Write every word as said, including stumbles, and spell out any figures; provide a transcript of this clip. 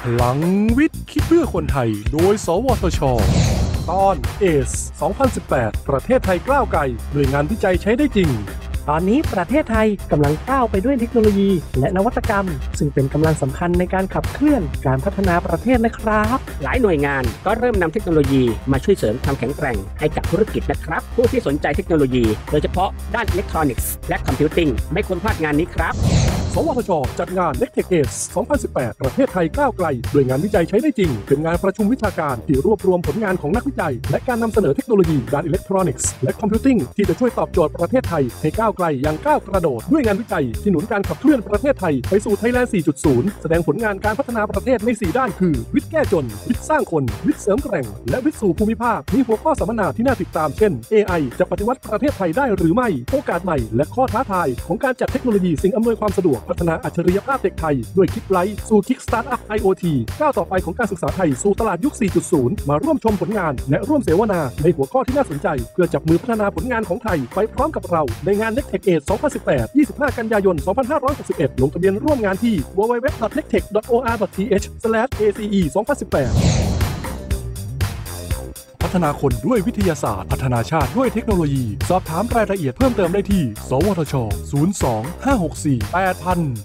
พลังวิทย์คิดเพื่อคนไทยโดยสวทช.ตอน เอ เอ ซี สองพันสิบแปด ประเทศไทยก้าวไกลด้วยงานวิจัยใช้ได้จริงตอนนี้ประเทศไทยกำลังก้าวไปด้วยเทคโนโลยีและนวัตกรรมซึ่งเป็นกำลังสำคัญในการขับเคลื่อนการพัฒนาประเทศนะครับหลายหน่วยงานก็เริ่มนำเทคโนโลยีมาช่วยเสริมความแข็งแกร่งให้กับธุรกิจนะครับผู้ที่สนใจเทคโนโลยีโดยเฉพาะด้านอิเล็กทรอนิกส์และคอมพิวติ้งไม่ควรพลาดงานนี้ครับสวทช.จัดงาน Next Tech Age สองพันสิบแปด ประเทศไทยก้าวไกลด้วยงานวิจัยใช้ได้จริงเป็นงานประชุมวิชาการที่รวบรวมผลงานของนักวิจัยและการนำเสนอเทคโนโลยีด้านอิเล็กทรอนิกส์และคอมพิวติ้งที่จะช่วยตอบโจทย์ประเทศไทยให้ก้าวไกลอย่างก้าวกระโดดด้วยงานวิจัยที่หนุนการขับเคลื่อนประเทศไทยไปสู่ Thailand สี่จุดศูนย์ แสดงผลงานการพัฒนาประเทศในสี่ด้านคือวิทย์แก้จนวิทย์สร้างคนวิทย์เสริมแกร่งและวิทย์สู่ภูมิภาคมีหัวข้อสัมมนาที่น่าติดตามเช่น เอ ไอ จะปฏิวัติประเทศไทยได้หรือไม่โอกาสใหม่และข้อท้าทายของการจัดเทคโนโลยีสิ่งอำนวยความสะดวกพัฒนาอัจฉริยภาพเด็กไทยด้วยคิดไลท์สู่คิกสตาร์ทอัพ ไอ โอ ที ก้าวต่อไปของการศึกษาไทยสู่ตลาดยุค สี่จุดศูนย์ มาร่วมชมผลงานและร่วมเสวนาในหัวข้อที่น่าสนใจเพื่อจับมือพัฒนาผลงานของไทยไปพร้อมกับเราในงาน Next Tech Age สองพันสิบแปด ยี่สิบห้า กันยายน สองพันห้าร้อยหกสิบเอ็ด ลงทะเบียนร่วมงานที่ ดับเบิลยู ดับเบิลยู ดับเบิลยู ดอท เน็กเทค ดอท โอ อาร์ ดอท ที เอช สแลช เอ ซี อี สองพันสิบแปด พัฒนาคนด้วยวิทยาศาสตร์พัฒนาชาติด้วยเทคโนโลยีสอบถามรายละเอียดเพิ่มเติมได้ที่สวทช ศูนย์ สอง ห้า หก สี่ แปด ศูนย์ ศูนย์